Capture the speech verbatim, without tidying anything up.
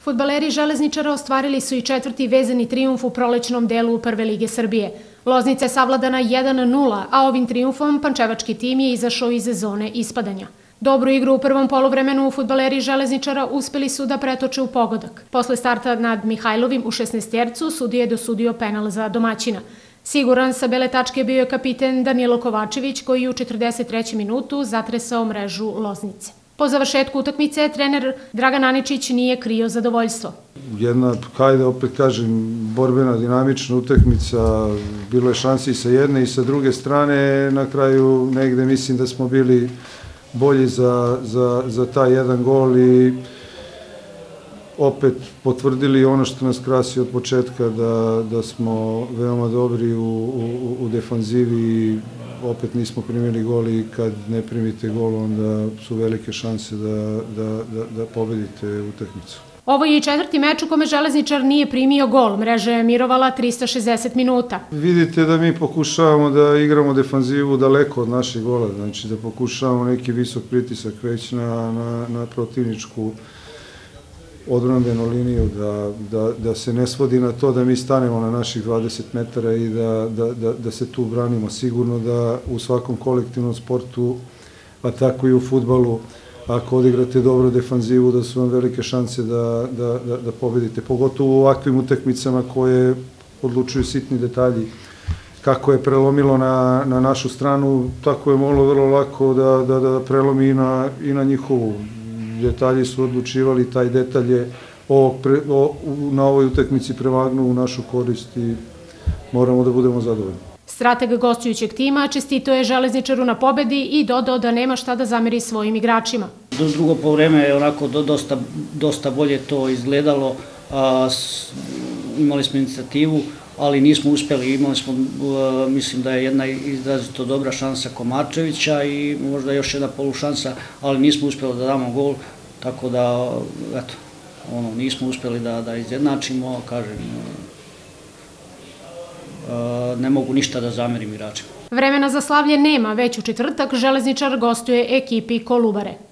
Fudbaleri Železničara ostvarili su i četvrti vezani trijumf u prolećnom delu Prve lige Srbije. Loznica je savladana jedan nula, a ovim trijumfom pančevački tim je izašao iz zone ispadanja. Dobru igru u prvom poluvremenu fudbaleri Železničara uspeli su da pretoče u pogodak. Posle starta nad Mihajlovim u šesnaestercu sudija je dosudio penal za domaćina. Siguran sa bele tačke bio je kapiten Danilo Kovačević koji je u četrdeset trećem minutu zatresao mrežu Loznice. Po završetku utakmice trener Dragan Aničić nije krio zadovoljstvo. Jedna, hajde opet kažem, borbena, dinamična utakmica, bilo je šansi i sa jedne i sa druge strane, na kraju negde mislim da smo bili bolji za, za, za taj jedan gol i opet potvrdili ono što nas krasi od početka, da, da smo veoma dobri u, u, u defanzivi i opet nismo primili gol i kad ne primite gol onda su velike šanse da, da, da, da pobedite utakmicu. Ovo je i četvrti meč u kome Železničar nije primio gol. Mreža je mirovala trista šezdeset minuta. Vidite da mi pokušavamo da igramo defanzivu daleko od naših gola, znači da pokušavamo neki visok pritisak već na, na, na protivničku odbrambenu liniju, da, da, da se ne svodi na to da mi stanemo na naših dvadeset metara i da, da, da, da se tu branimo. Sigurno da u svakom kolektivnom sportu, pa tako i u fudbalu, ako odigrate dobro defanzivu, da su vam velike šanse da, da, da, da pobedite. Pogotovo u ovakvim utakmicama koje odlučuju sitni detalji. Kako je prelomilo na, na našu stranu, tako je moglo vrlo lako da, da, da prelomi i na, i na njihovu. Detalji su odlučivali, taj detalj je ovog pre, o, na ovoj utakmici prevagnuo u našu korist i moramo da budemo zadovoljni. Strateg gostujućeg tima čestito je Železničaru na pobedi i dodao da nema šta da zameri svojim igračima. Drugo poluvreme je onako dosta, dosta bolje to izgledalo, a, s, imali smo inicijativu, ali nismo uspeli, imali smo, a, mislim da je jedna izrazito dobra šansa Komačevića i možda još jedna polušansa, ali nismo uspeli da damo gol, tako da, eto, ono, nismo uspeli da, da izjednačimo, kažem, ne mogu ništa da zamerim igračima. Vremena za slavlje nema, već u četvrtak Železničar gostuje ekipi Kolubare.